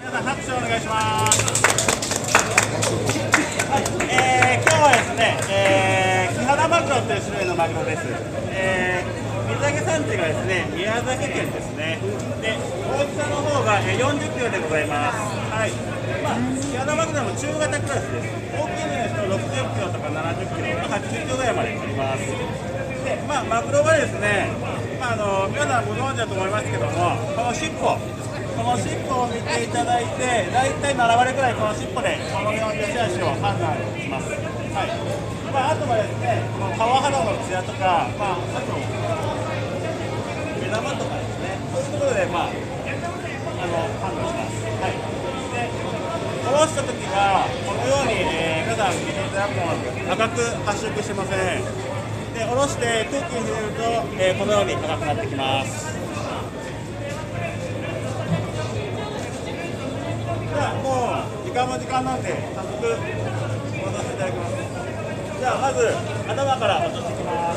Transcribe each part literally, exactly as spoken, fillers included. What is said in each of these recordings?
皆さん拍手をお願いします。はい、えー、今日はですね、えー、キハダマグロという種類のマグロです。えー、水揚げ産地がですね、宮崎県ですね。で、大きさの方がよんじゅっキロでございます。はい。まあ、キハダマグロも中型クラスです。大きいのですとろくじゅっキロとかななじゅっキロ、はちじゅっキロぐらいまであります。で、まあ、マグロはですね、まあ、あの皆さんご存知だと思いますけども、この尻尾、この尻尾を見ていただいて、だいたいななわりぐらいこの尻尾でこのような手足を判断します。はい。まあ、あとはですね、この川肌の艶とか、まあ、あと目玉とかですね、そういうところで、まあ、あの判断します。はい。で、下ろした時がこのように、えー、皆さん見ていただくのは赤く発色してません。で、下ろして空気に入れると、えー、このように赤くなってきます。じゃあもう時間も時間なんで早速戻していただきます。じゃあまず頭から落としていきます。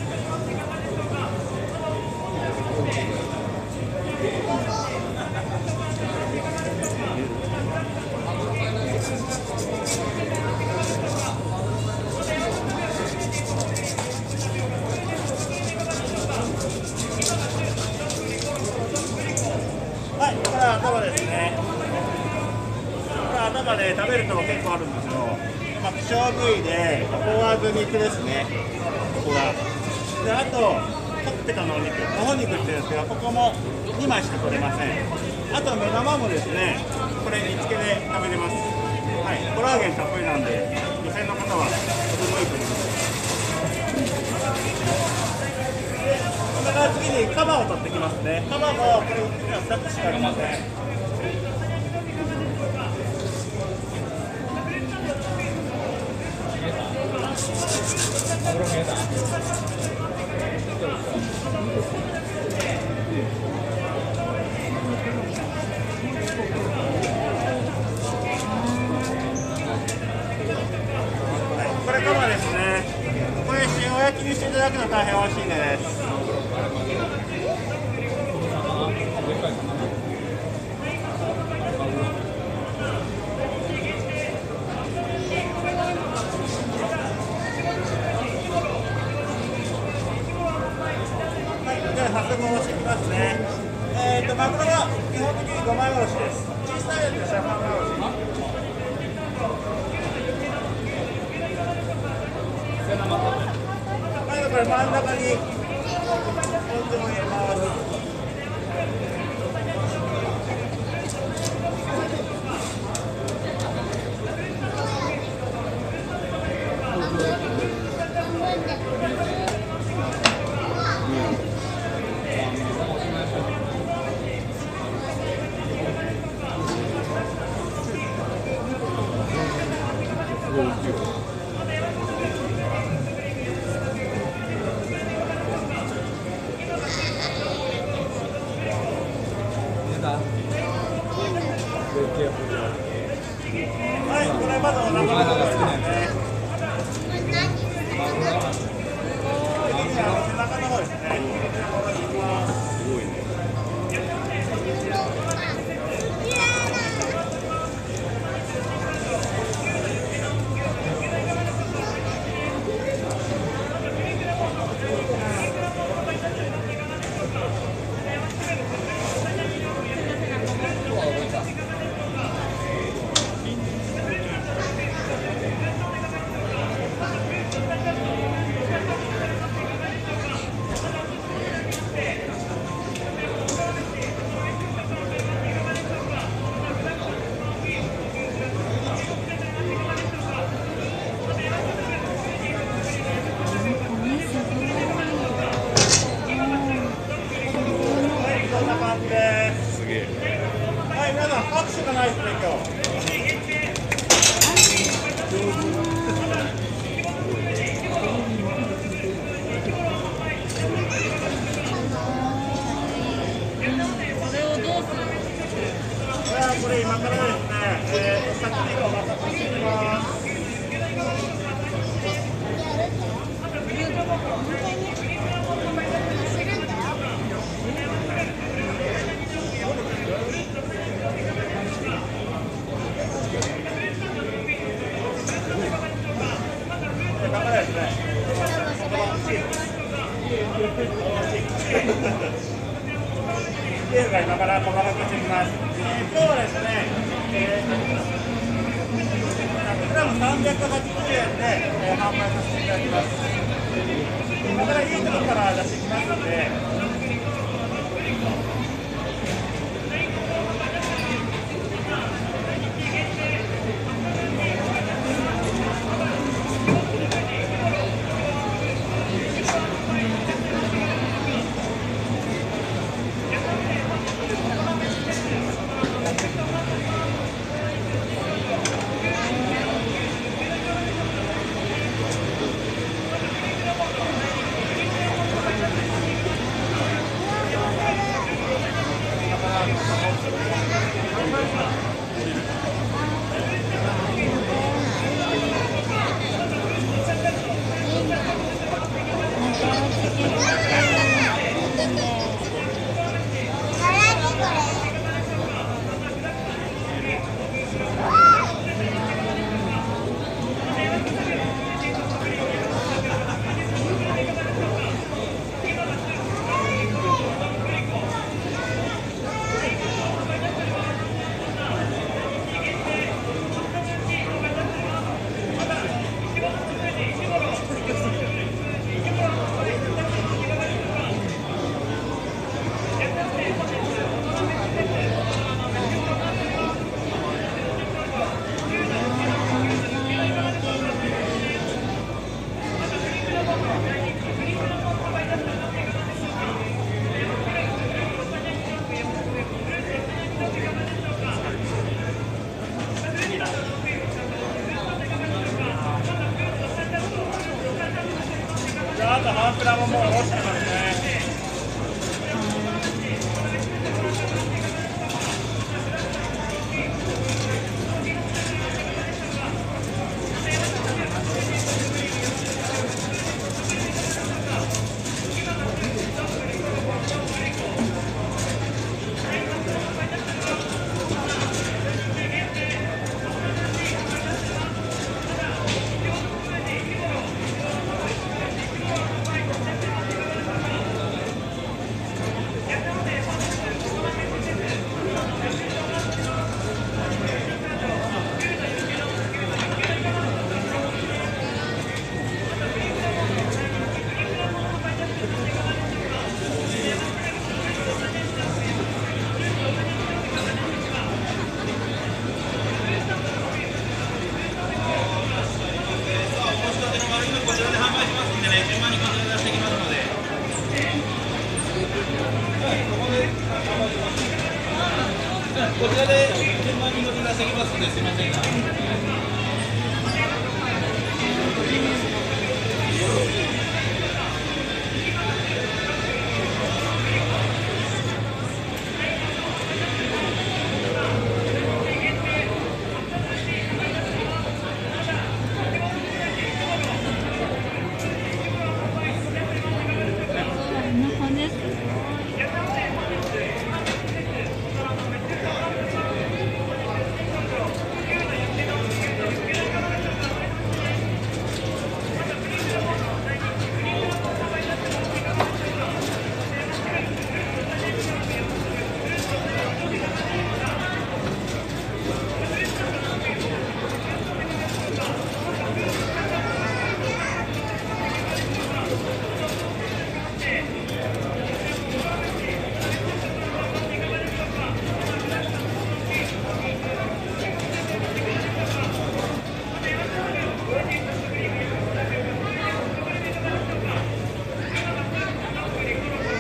はい、これは頭ですね。頭で食べるとこ結構あるんですよ。まあ、希少部位で、ここは具肉ですね。ここが。で、あと、ほっぺたのお肉、ほほ肉っていうんですけど、ここもにまいしか取れません。あと、目玉もですね、これ煮付けで食べれます。はい、コラーゲンたっぷりなんで、女性の方はとてもいいと思います。で、これから次にカバを取ってきますね。カバも、これ、うちにはふたつしかありません。これカバですね。これ塩焼きにしていただくの大変美味しいです。早速おろしていきますね。えーと、マグロは基本的にごまいおろしです。小さいやつでシャバおろし。はい、これ真ん中にポン酢を入れます。はい、これまだお腹のですね。背中の方ですね。すごいね。すげえ。はい、皆さん拍手がないですね、今日。これ今からですね、えー、先にお待たせしています。 ゲームが今から細かくしていきます。えー、今日はですね、えー、ひゃくグラムさんびゃくはちじゅうえんで、えー、販売させていただきます。今からいいところから出していきますので。あとハンプラももう落ちてますね。こちらで販売しますんでね、順番にこちらで出していきますので。こちらで順番にこちら出していきますんで、すみませんが。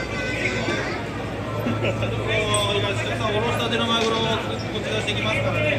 今、おろしたてのマグロをこちらしていきますからね。